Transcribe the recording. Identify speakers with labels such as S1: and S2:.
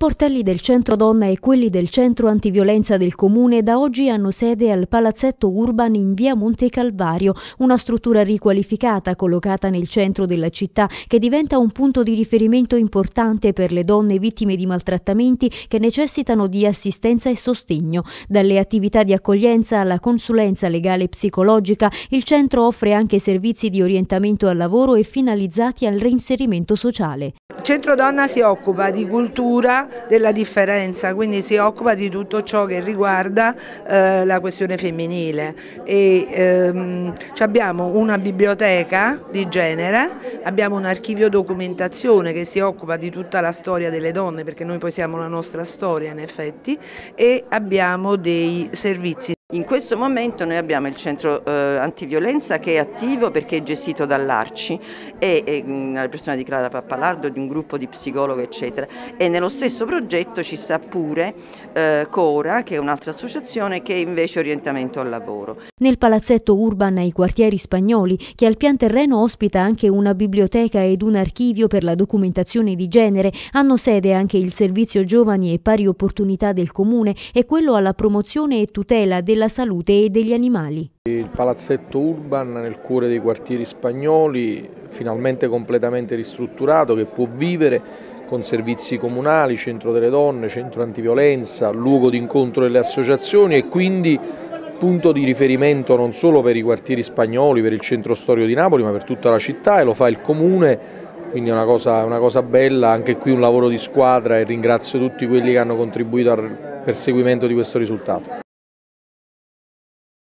S1: sportelli del Centro Donna e quelli del Centro Antiviolenza del Comune da oggi hanno sede al Palazzetto Urban in via Monte Calvario, una struttura riqualificata collocata nel centro della città che diventa un punto di riferimento importante per le donne vittime di maltrattamenti che necessitano di assistenza e sostegno. Dalle attività di accoglienza alla consulenza legale e psicologica, il centro offre anche servizi di orientamento al lavoro e finalizzati al reinserimento sociale.
S2: Il Centro Donna si occupa di cultura della differenza, quindi si occupa di tutto ciò che riguarda la questione femminile e abbiamo una biblioteca di genere, abbiamo un archivio documentazione che si occupa di tutta la storia delle donne, perché noi poi siamo la nostra storia in effetti, e abbiamo dei servizi.
S3: In questo momento noi abbiamo il centro antiviolenza che è attivo perché è gestito dall'Arci e una persona di Clara Pappalardo, di un gruppo di psicologo eccetera, e nello stesso progetto ci sta pure Cora, che è un'altra associazione che è invece orientamento al lavoro.
S1: Nel palazzetto Urban ai quartieri spagnoli, che al pian terreno ospita anche una biblioteca ed un archivio per la documentazione di genere, hanno sede anche il servizio giovani e pari opportunità del comune e quello alla promozione e tutela della salute e degli animali.
S4: Il palazzetto Urban nel cuore dei quartieri spagnoli, finalmente completamente ristrutturato, che può vivere con servizi comunali, centro delle donne, centro antiviolenza, luogo di incontro delle associazioni e quindi punto di riferimento non solo per i quartieri spagnoli, per il centro storico di Napoli, ma per tutta la città, e lo fa il comune, quindi è una cosa bella, anche qui un lavoro di squadra, e ringrazio tutti quelli che hanno contribuito al perseguimento di questo risultato.